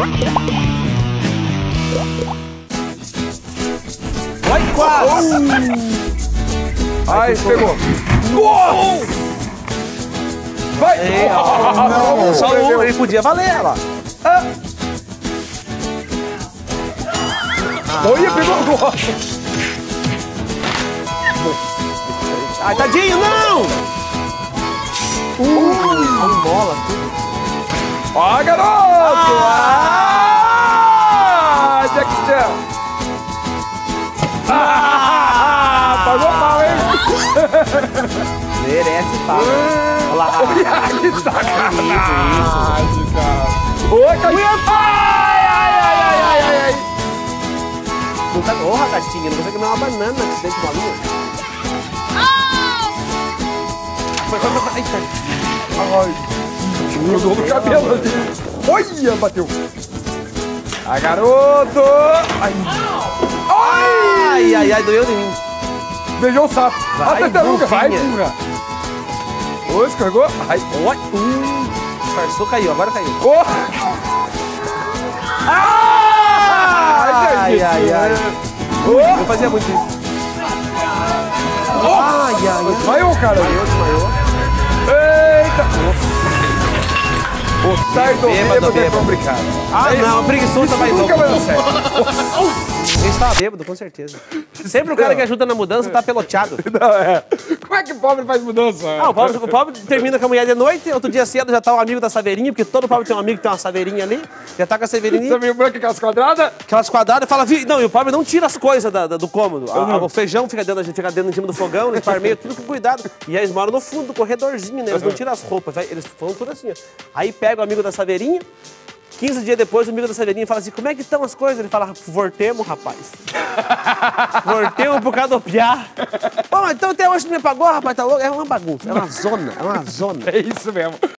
Vai, quase! Ai, pegou. Vai! Não, só um, ele podia valer ela. Olha, pegou. Ai, tadinho, não! Bola, tudo. Ó, garoto! Jack Chan! Pagou mal, hein? Merece pau. Olha lá. Que sacanagem, cara. Ô, caiu! Ai! Não tá... Porra, gatinha, não consegue comer uma banana que você tem de bolinha. Foi. Eita. Ai, grudou no cabelo ali. Olha, bateu. Ah, garoto! Ai, doeu de mim. Beijou o sapo. Vai, A tartaruga, vai, burrinha. burra. Ô, escorregou. Ai, Oi. Disfarçou, caiu, agora caiu. ô. Ai. Eu fazia muito isso. Ai. Desmaiou, cara. Desmaiou. Eita. O tardo Bêbado. é complicado. Não, preguiçoso vai Nunca vai dar louco. certo. Ele estava bêbado, com certeza. Sempre o cara que ajuda na mudança tá peloteado. Não, é. Como é que o pobre faz mudança? O pobre termina com a mulher de noite, outro dia cedo já tá o amigo da saveirinha, porque todo pobre tem um amigo que tem uma saveirinha ali, já tá com a saveirinha. Você viu branco aquelas quadradas? Aquelas quadradas e fala, não, e o pobre não tira as coisas do cômodo. O feijão fica dentro em cima do fogão, eles parmeiam tudo com cuidado. E aí eles moram no fundo do corredorzinho, né? Eles não tiram as roupas, eles vão tudo assim, ó. Aí pega o amigo da saveirinha, 15 dias depois, o amigo da saveirinha fala assim, como é que estão as coisas? Ele fala, vortemos, rapaz. Vortemos por causa do piá. Pô, mas então até hoje não me pagou, rapaz, tá louco? É uma bagunça, é uma zona. É isso mesmo.